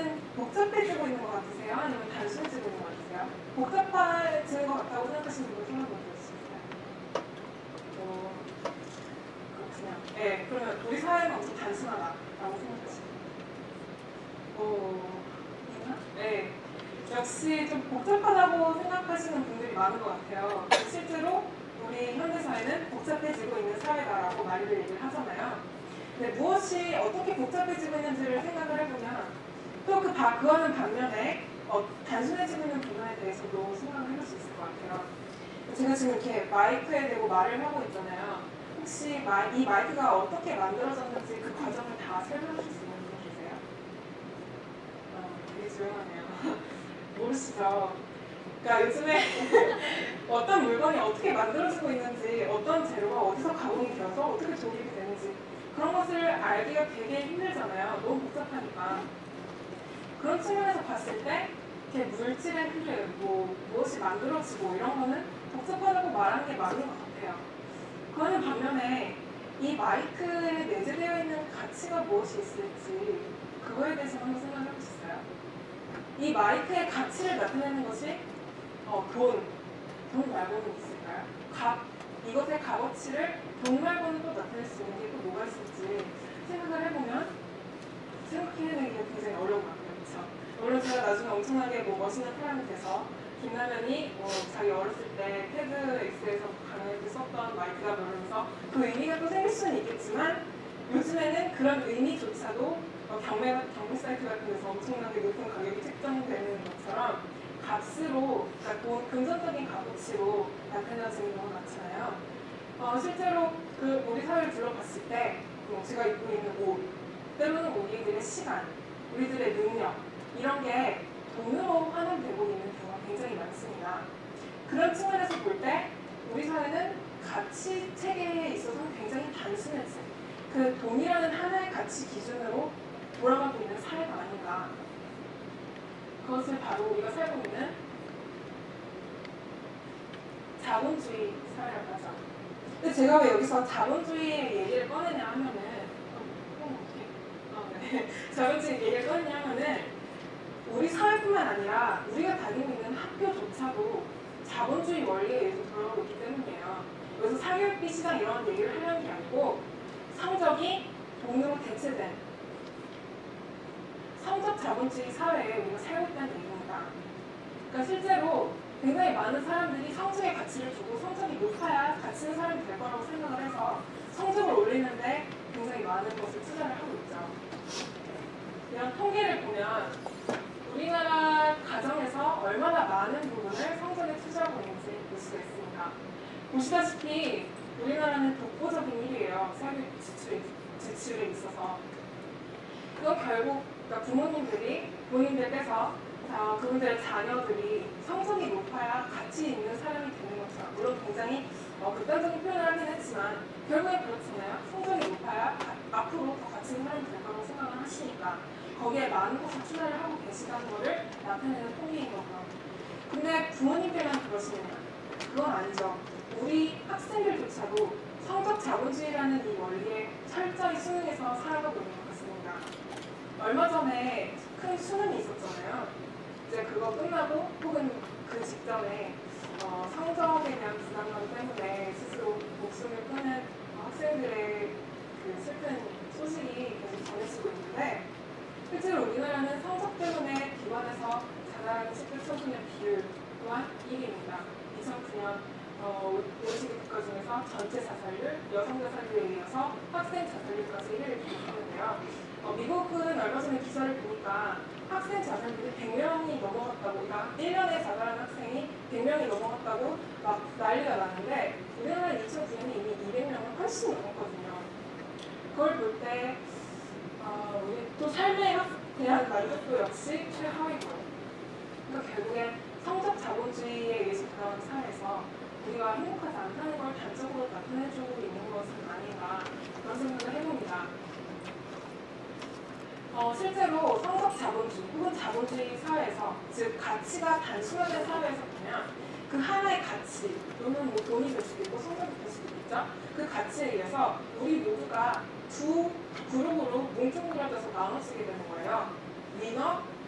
사회는 복잡해지고 있는 것 같으세요? 아니면 단순해지고 있는 것 같으세요? 복잡해지는 것 같다고 생각하시는 분들 손 한번 들어주시겠어요? 그렇군요. 네, 그러면 우리 사회는 엄청 단순하다라고 생각하시는 있나? 네. 역시 좀 복잡하다고 생각하시는 분들이 많은 것 같아요. 실제로 우리 현대사회는 복잡해지고 있는 사회다라고 많이들 얘기를 하잖아요. 근데 무엇이 어떻게 복잡해지고 있는지를 생각을 해보면 또 그거는 반면에 단순해지고 있는 부분에 대해서도 생각을 해볼 수 있을 것 같아요. 제가 지금 이렇게 마이크에 대고 말을 하고 있잖아요. 혹시 이 마이크가 어떻게 만들어졌는지 그 과정을 다 설명해 줄 수 있는 분 계세요? 되게 조용하네요. 모르시죠? 그러니까 요즘에 어떤 물건이 어떻게 만들어지고 있는지, 어떤 재료가 어디서 가공이 되어서 어떻게 조립이 되는지 그런 것을 알기가 되게 힘들잖아요. 너무 복잡하니까. 그런 측면에서 봤을 때 이렇게 물질의 흐름, 무엇이 만들어지고 이런 거는 복잡하다고 말하는 게 맞는 것 같아요. 그거는 반면에 이 마이크에 내재되어 있는 가치가 무엇이 있을지 그거에 대해서 한번 생각해 보셨어요? 이 마이크의 가치를 나타내는 것이 돈 말고는 있을까요? 이것의 값어치를 돈 말고는 또 나타낼 수 있는 게 또 뭐가 있을지 생각을 해보면 생각해내는 게 굉장히 어려운 것 같아요. 그렇죠? 물론 제가 나중에 엄청나게 멋있는 사람이 돼서 김라면이 자기 어렸을 때 테드엑스에서 강연할 때 썼던 마이크가 그러면서 그 의미가 또 생길 수는 있겠지만 요즘에는 그런 의미조차도 경매 사이트 같은 데서 엄청나게 높은 가격이 책정되는 것처럼 값으로, 그러니까 금전적인 값어치로 나타나지는 경우가 많잖아요. 실제로 우리 사회를 둘러봤을 때 제가 입고 있는 옷, 때로는 우리들의 시간, 우리들의 능력 이런 게 돈으로 환원되고 있는 경우가 굉장히 많습니다. 그런 측면에서 볼 때 우리 사회는 가치 체계에 있어서는 굉장히 단순해진 그 돈이라는 하나의 가치 기준으로 돌아가고 있는 사회가 아닌가. 그것을 바로 우리가 살고 있는 자본주의 사회라고 하죠. 근데 제가 왜 여기서 자본주의 얘기를 꺼내냐 하면은 자본주의 얘기를 꺼내냐 하면은 우리 사회뿐만 아니라 우리가 다니고 있는 학교조차도 자본주의 원리에 의해서 돌아가고 있기 때문이에요. 그래서 사교육비 시장 이런 얘기를 하려는 게 아니고 성적이 돈으로 대체된 성적 자본주의 사회에 우리가 살고 있다는 얘기입니다. 그러니까 실제로 굉장히 많은 사람들이 성적의 가치를 두고 성적이 높아야 가치 있는 사람이 될 거라고 생각을 해서 성적을 올리는데 굉장히 많은 것을 투자를 하고 있죠. 이런 통계를 보면 우리나라 가정에서 얼마나 많은 부분을 성적에 투자하고 있는지 볼 수가 있습니다. 보시다시피 우리나라는 독보적인 1위예요. 사교육 지출에 있어서. 그건 결국 그러니까 부모님들이 본인들께서 그분들의 자녀들이 성적이 높아야 가치 있는 사람이 되는 것처럼 물론 굉장히 극단적인 표현을 하긴 했지만 결국엔 그렇잖아요. 성적이 높아야 앞으로 더 가치 있는 사람이 될 거라고 생각을 하시니까 거기에 많은 것을 투자를 하고 계시다는 것을 나타내는 통계인 거고요. 근데 부모님들만 그러시느냐? 그건 아니죠. 우리 학생들조차도 성적 자본주의라는 이 원리에 철저히 순응해서 살아가고 있는 것 같습니다. 얼마 전에 큰 수능이 있었잖아요. 이제 그거 끝나고 혹은 그 직전에 성적에 대한 부담감 때문에 스스로 목숨을 끊는 학생들의 그 슬픈 소식이 계속 전해지고 있는데 실제로 우리나라는 성적 때문에 기관에서 자살하는 10대 청소년 비율 또한 1위입니다. 2009년 50개 국가 중에서 전체 자살률, 여성 자살률에 이어서 학생 자살률까지 1위를 기록하는데요. 미국은 얼마 전에 기사를 보니까 학생 자살률이 100명이 넘어갔다고, 그러니까 1년에 자살한 학생이 100명이 넘어갔다고 막 난리가 나는데 우리나라는 2009년에 이미 200명을 훨씬 넘었거든요. 그걸 볼 때 우리 또 삶에 대한 만족도 역시 최하위고요. 그러니까 결국엔 성적 자본주의에 의해서 돌아가는 사회에서 우리가 행복하지 않다는 걸 단적으로 나타내주고 있는 것은 아닌가 그런 생각을 해봅니다. 실제로 성적 자본주의 혹은 자본주의 사회에서 즉 가치가 단순화된 사회에서 보면 그 하나의 가치 또는 뭐 돈이 될 수도 있고 성적이 될 수도 있죠. 그 가치에 의해서 우리 모두가 두 그룹으로 뭉뚱그려져서 나눠지게 되는 거예요. 위너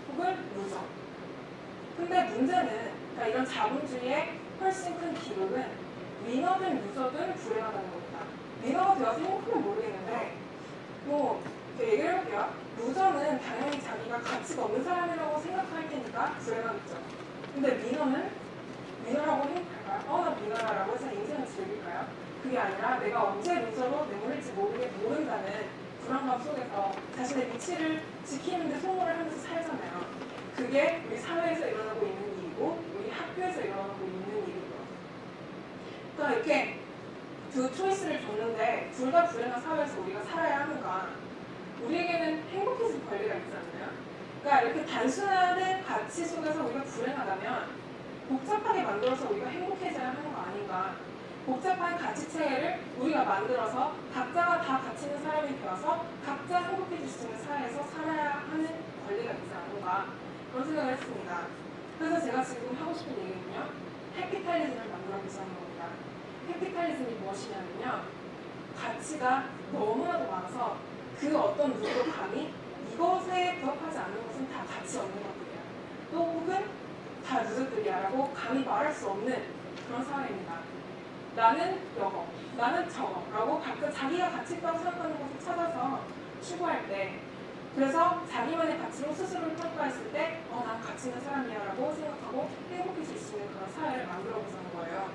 근데 문제는 그러니까 이런 자본주의의 훨씬 큰 비극은 위너든 루저든 불행하다는 겁니다. 위너가 되어서 행복하면 모르겠는데 뭐 얘기를 해볼게요. 루저는 당연히 자기가 가치가 없는 사람이라고 생각할 테니까 불행하겠죠. 근데 위너라고 행복할까요? 나 위너라고 해서 인생을 즐길까요? 그게 아니라 내가 언제 루저로 내몰릴지 모른다는 불안감 속에서 자신의 위치를 지키는 데 소모를 하면서 살잖아요. 그게 우리 사회에서 일어나고 있는 일이고 우리 학교에서 일어나고 있는 일이고요. 그러니까 이렇게 두 초이스를 줬는데 둘 다 불행한 사회에서 우리가 살아야 하는가? 우리에게는 행복해질 권리가 있지 않나요? 그러니까 이렇게 단순한 가치 속에서 우리가 불행하다면 복잡하게 만들어서 우리가 행복해져야 하는 거 아닌가? 복잡한 가치체계를 우리가 만들어서 각자가 다 가치 있는 사람이 되어서 각자 행복해질 수 있는 사회에서 살아야 하는 권리가 있지 않은가? 그런 생각을 했습니다. 그래서 제가 지금 하고 싶은 얘기는요. 해피탈리즘을 만들어 보자는 겁니다. 해피탈리즘이 무엇이냐면요. 가치가 너무나도 많아서 그 어떤 누구도 감히 이것에 부합하지 않는 것은 다 가치 없는 것들이야. 또 혹은 다 루저들이야 라고 감히 말할 수 없는 그런 사회입니다. 나는 이거, 나는 저거 라고 각자 자기가 가치 있다고 생각하는 것을 찾아서 추구할 때 그래서 자기만의 가치로 스스로를 평가했을 때 난 가치 있는 사람이야 라고 생각하고 행복해질 수 있는 그런 사회를 만들어 보자는 거예요.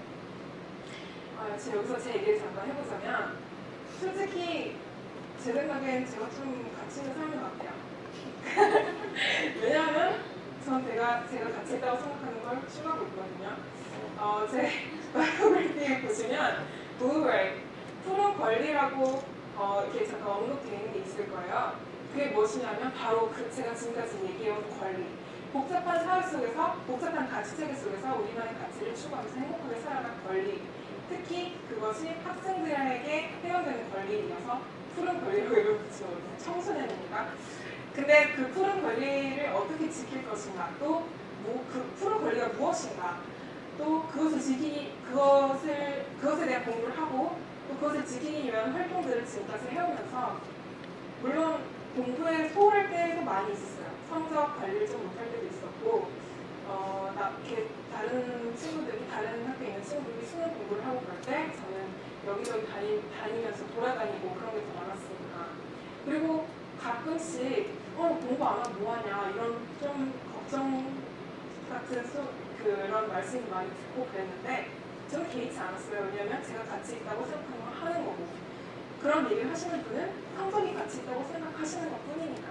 여기서 제 얘기를 잠깐 해보자면 솔직히 제 생각엔 제가 좀 가치 있는 사람인 것 같아요. 왜냐하면 제가 가치 있다고 생각하는 걸 추구하고 있거든요. 제 바이오그래피에 보시면 푸른 권리라고 이렇게 잠깐 언급되어 있는 게 있을 거예요. 그게 무엇이냐면 바로 제가 지금까지 얘기해온 권리. 복잡한 사회 속에서, 복잡한 가치체계 속에서 우리만의 가치를 추구하면서 행복하게 살아갈 권리. 특히 그것이 학생들에게 회원되는 권리이어서 푸른 권리로 이름을 붙여놓은 청소년이니까. 근데 그 푸른 권리를 어떻게 지킬 것인가, 또 그 푸른 권리가 무엇인가, 또 그것에 대한 공부를 하고 또 그것을 지키기 위한 활동들을 지금까지 해오면서 물론 공부에 소홀할 때도 많이 있었어요. 성적 관리를 좀 못할 때도 있었고 이렇게 다른 학교에 있는 친구들이 수능 공부를 하고 그럴 때 저는 여기저기 다니면서 돌아다니고 그런 게 더 많았으니까. 그리고 가끔씩 공부 안 하면 뭐하냐 이런 좀 걱정 같은 그런 말씀도 많이 듣고 그랬는데 저는 개의치 않았어요. 왜냐하면 제가 가치 있다고 생각하는 걸 하는 거고 그런 얘기를 하시는 분은 성적이 가치 있다고 생각하시는 것 뿐이니까.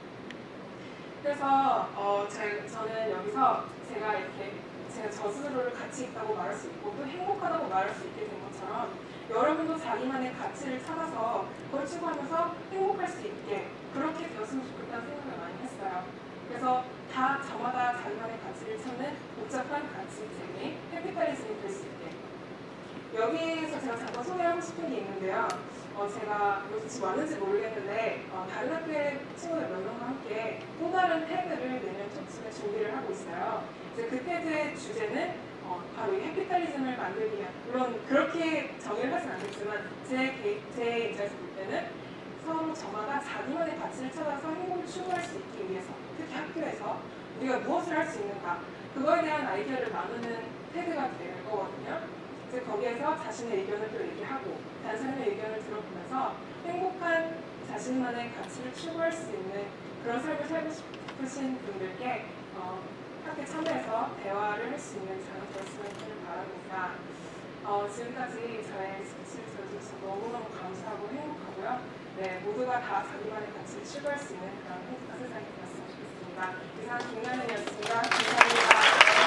그래서 저는 여기서 제가 저 스스로를 가치 있다고 말할 수 있고 또 행복하다고 말할 수 있게 된 것처럼 여러분도 자기만의 가치를 찾아서 그걸 추구하면서 행복할 수 있게 그렇게 되었으면 좋겠다는 생각을 많이 했어요. 그래서 다 저마다 자기만의 가치를 찾는 복잡한 가치체계, 해피탈리즘이 될 수 있게. 여기에서 제가 잠깐 소개하고 싶은 게 있는데요. 제가 여기 지금 왔는지 모르겠는데 다른 학교의 친구들 몇 명과 함께 또 다른 테드를 내년 초쯤에 준비를 하고 있어요. 이제 그 테드의 주제는 바로 이 해피탈리즘을 만들기 위한, 물론 그렇게 정의를 하진 않겠지만 제 입장에서 볼 때는 서로 저마다 자기만의 가치를 찾아서 행복을 추구할 수 있기 위해서 특히 학교에서 우리가 무엇을 할 수 있는가 그거에 대한 아이디어를 나누는 테드가 될 거거든요. 이제 거기에서 자신의 의견을 또 얘기하고 다른 사람의 의견을 들어보면서 행복한 자신만의 가치를 추구할 수 있는 그런 삶을 살고 싶으신 분들께 함께 참여해서 대화를 할 수 있는 장이 되었으면 바랍니다. 지금까지 저의 스피치를 들어주셔서 너무너무 감사하고 행복하고요. 네, 모두가 다 자기만의 가치를 추구할 수 있는 그런 행복한 세상이 되었으면 좋겠습니다. 이상 김나연이었습니다. 감사합니다.